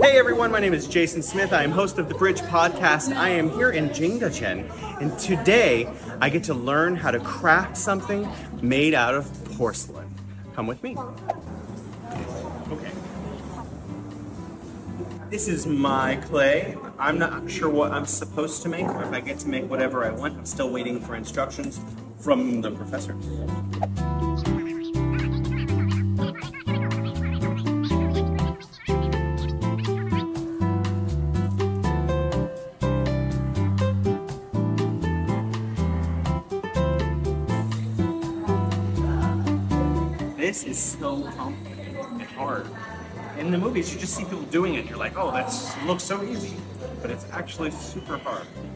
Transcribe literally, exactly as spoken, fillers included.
Hey everyone, my name is Jason Smith. I am host of the Bridge Podcast. I am here in Jingdacheng, and today I get to learn how to craft something made out of porcelain. Come with me. Okay. This is my clay. I'm not sure what I'm supposed to make, or if I get to make whatever I want. I'm still waiting for instructions from the professor. This is so complicated and hard. In the movies, you just see people doing it. You're like, oh, that looks so easy. But it's actually super hard.